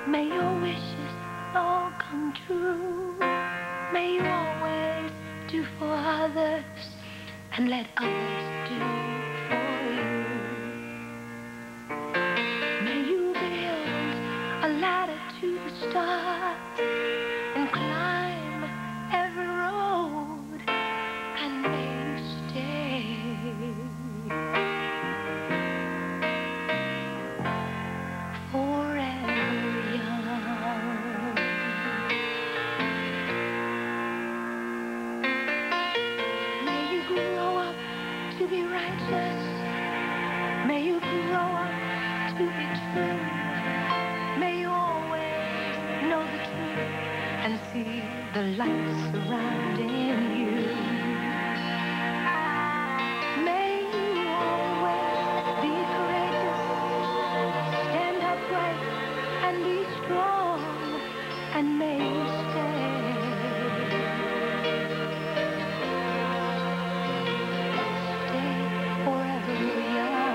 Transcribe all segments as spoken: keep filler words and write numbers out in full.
May your wishes all come true. May you always do for others and let others do for you. May you build a ladder to the stars and climb every road, and may you stay forever young. May you grow up to be righteous. May you grow up to be true. May you always know the truth and see the light surrounding you. May you always be courageous, stand upright and be strong, and may you stay, stay forever young.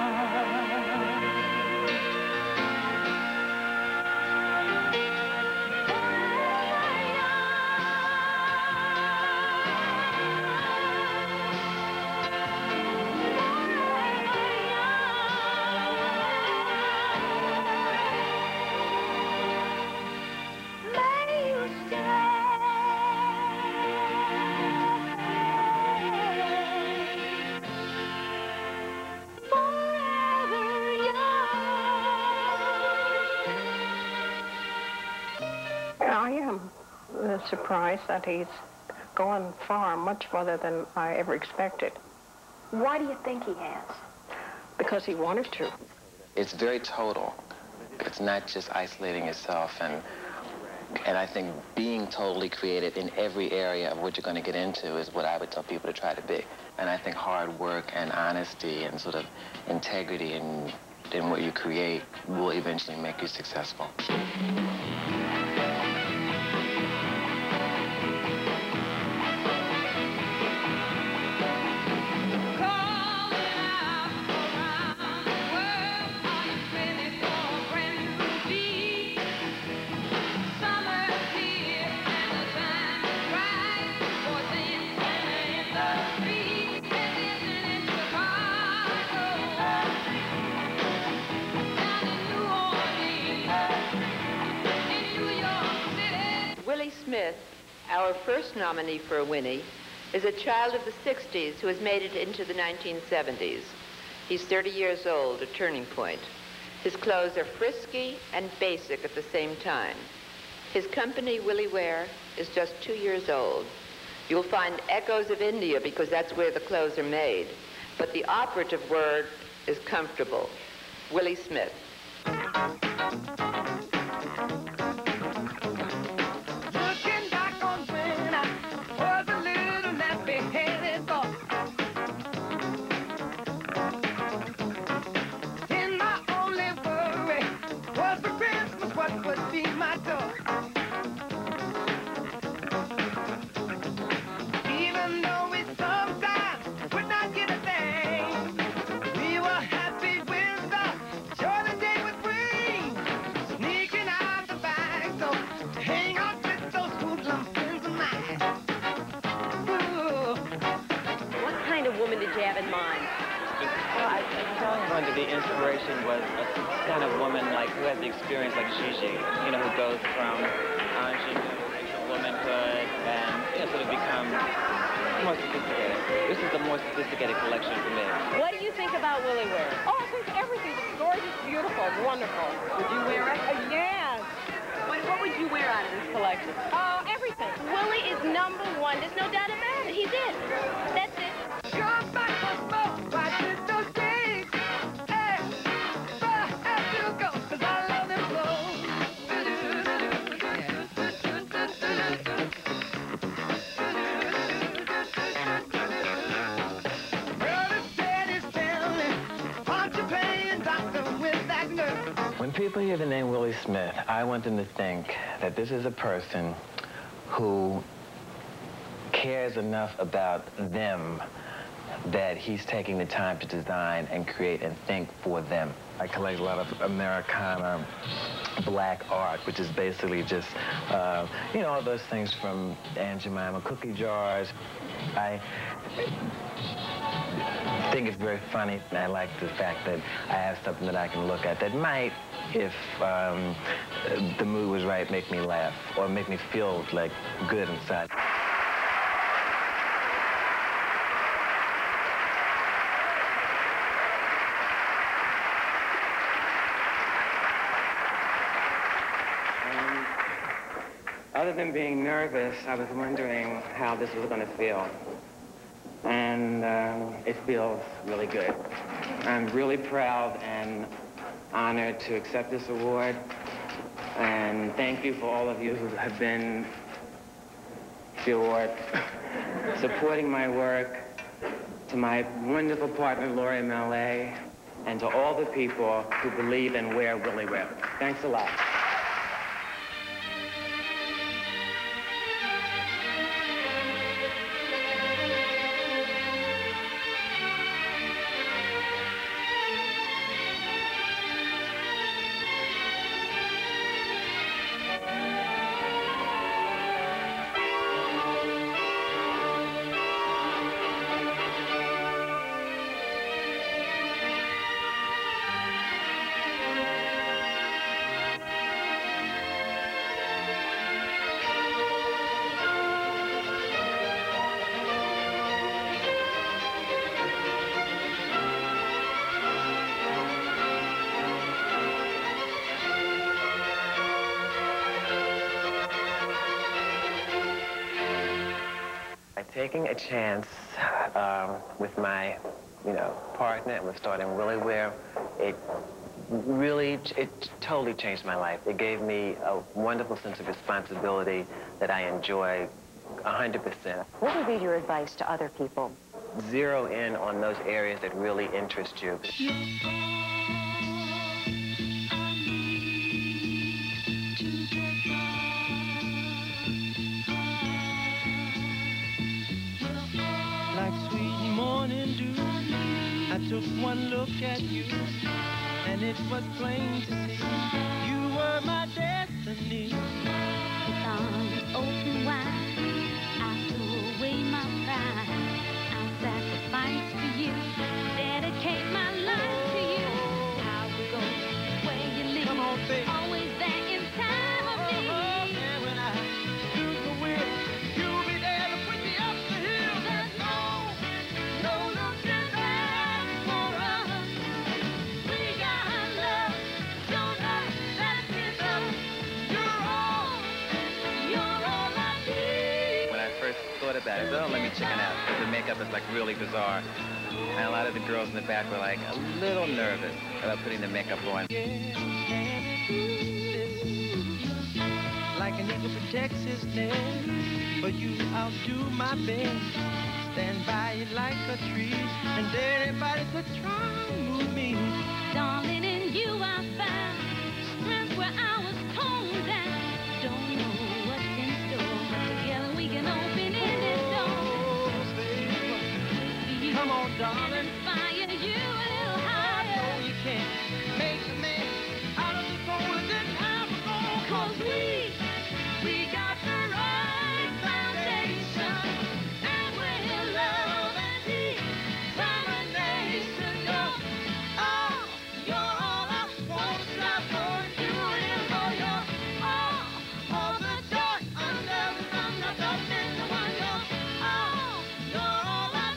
I am uh, surprised that he's gone far, much farther than I ever expected. Why do you think he has? Because he wanted to. It's very total. It's not just isolating yourself, and and I think being totally creative in every area of what you're going to get into is what I would tell people to try to be. And I think hard work and honesty and sort of integrity in, in what you create will eventually make you successful. Willi Smith, our first nominee for a Winnie, is a child of the sixties who has made it into the nineteen seventies. He's thirty years old, a turning point. His clothes are frisky and basic at the same time. His company, Willi-wear, is just two years old. You'll find echoes of India because that's where the clothes are made. But the operative word is comfortable. Willi Smith. To the inspiration was a kind of woman like who has the experience like Gigi, you know, who goes from ingenue to womanhood and you know, sort of become more sophisticated. This is a more sophisticated collection for me. What do you think about Willi-wear? Oh, I think everything. It's gorgeous, beautiful, it's wonderful. Would you wear it? Uh, yes. What, what would you wear out of this collection? Oh, uh, everything. Willi is number one. There's no doubt about it. He's it. That's it. Come back for smoke. Why did those days? Hey, I have to go, 'cause I love them so. When people hear the name Willi Smith, I want them to think that this is a person who cares enough about them that he's taking the time to design and create and think for them. I collect a lot of Americana black art, which is basically just, uh, you know, all those things from Aunt Jemima cookie jars. I think it's very funny. I like the fact that I have something that I can look at that might, if um, the mood was right, make me laugh or make me feel like good inside. Other than being nervous, I was wondering how this was going to feel. And um, it feels really good. I'm really proud and honored to accept this award. And thank you for all of you who have been award, supporting my work, to my wonderful partner, Laurie Mallet, and to all the people who believe and wear Willi-wear. Thanks a lot. Taking a chance um, with my, you know, partner and with starting Willi-wear, it really, it totally changed my life. It gave me a wonderful sense of responsibility that I enjoy one hundred percent. What would be your advice to other people? Zero in on those areas that really interest you. I took one look at you, and it was plain to see you were my destiny. With arms open wide, I threw away my pride. I'll sacrifice for you, dedicate my life to you. I will go where you lead, Come on, baby. Always there in time of need. Oh, and when I do the wheel, you'll be there to put me up the hill. There's no, no looking back for us. We got love, so love that is love. You're all, you're all I need. When I first thought about it, don't let me chicken out, because the makeup is like really bizarre. And a lot of the girls in the back were like a little nervous about putting the makeup on. Like an eagle protects his nest, but you outdo my best. Stand by you like a tree, and anybody could try to move me. Darling, in you I found strength where I was torn down. Don't know what's in store, but together we can open any door. You Come on, darling. inspire you a little I higher. know you can make a man out of the gold and then have a gold. 'Cause we, we got the right foundation, and we're love and determination. You're all, you're all I want to strive for. You and for your all, all the joy under the sun, not the men, the one you're all, you're all I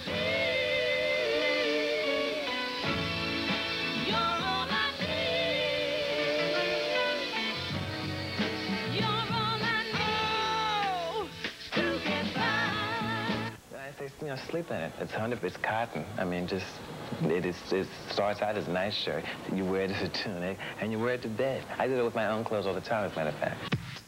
need. You're all I need. You're all I know to get by. I say, you know, sleep in it. It's one hundred, it's cotton. I mean, just, it, is, it starts out as a nice shirt. You wear it as a tunic, and you wear it to bed. I do it with my own clothes all the time, as a matter of fact.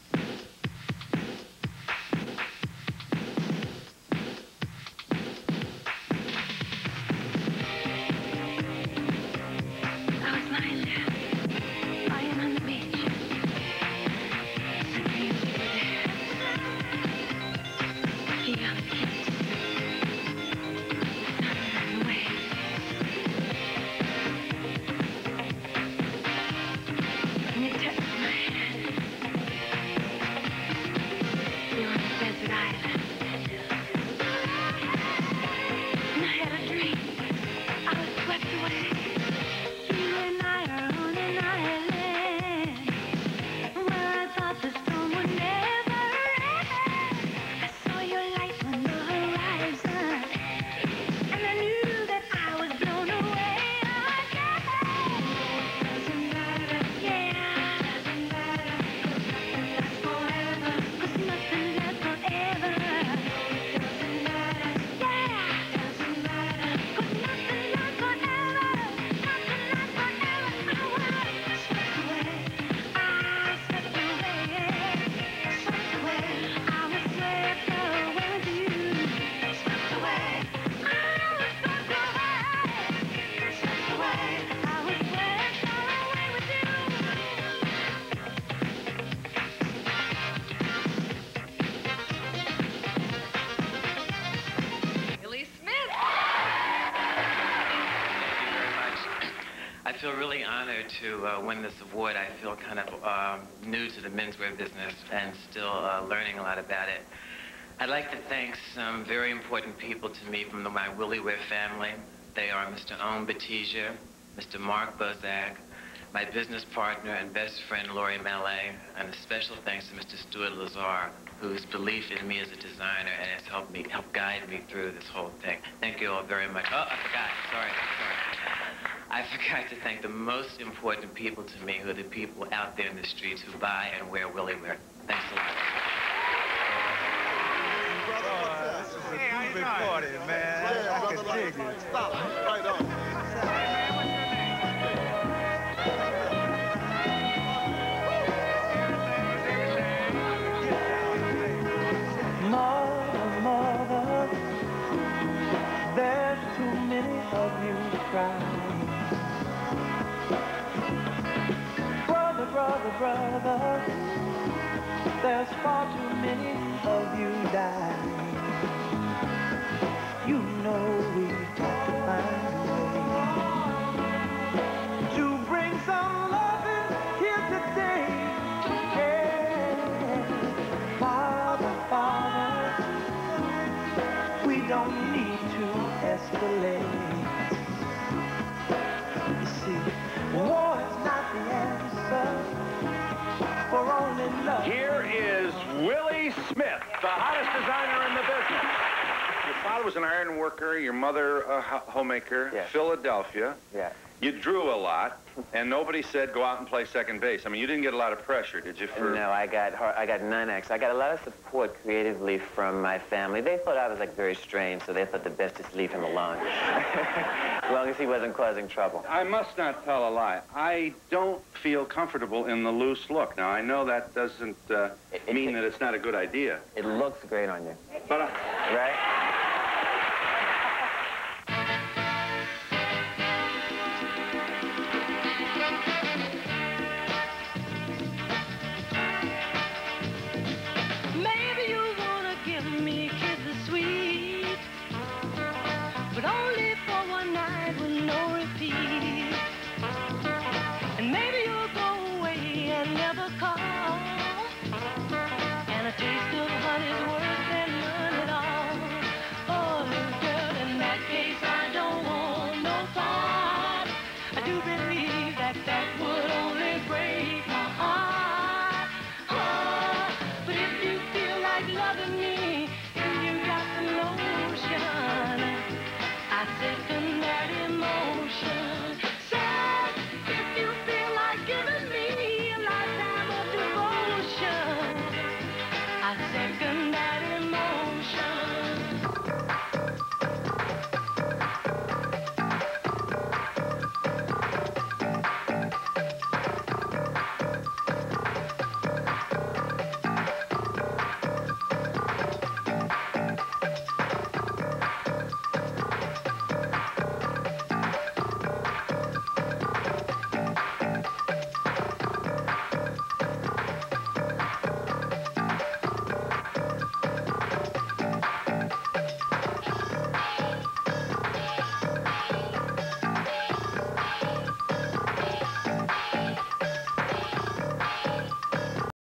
I was lying there, lying on the beach. Suddenly you were there. He got a kiss. I ran away. And you touched my to uh, win this award. I feel kind of um, new to the menswear business and still uh, learning a lot about it. I'd like to thank some very important people to me from the, my Willi-wear family. They are Mister Owen Batija, Mister Mark Bozak, my business partner and best friend, Laurie Mallet, and a special thanks to Mister Stuart Lazar, whose belief in me as a designer and has helped me, helped guide me through this whole thing. Thank you all very much. Oh, I forgot, sorry, sorry. I forgot to thank the most important people to me, who are the people out there in the streets who buy and wear Willi-wear. Thanks a lot. Oh, this is a hey, big party, man. Yeah, I can dig it. Stop. Right on. Mother, mother, there's too many of you crying. Brother, brother, brother, there's far too many of you dying. You know we've got to find a way to bring some loving here today. Yeah. Father, Father, we don't need to escalate. You see, war is not the answer for only love. Here is Willi Smith, the hottest designer in the business. Your father was an iron worker, your mother a homemaker, Yes. Philadelphia. Yeah. You drew a lot, and nobody said go out and play second base. I mean, you didn't get a lot of pressure, did you? For... No, I got hard, I got none, actually. I got a lot of support creatively from my family. They thought I was, like, very strange, so they thought the best is to leave him alone. As long as he wasn't causing trouble. I must not tell a lie. I don't feel comfortable in the loose look. Now, I know that doesn't uh, it, it, mean that it's not a good idea. It looks great on you. But, uh, right?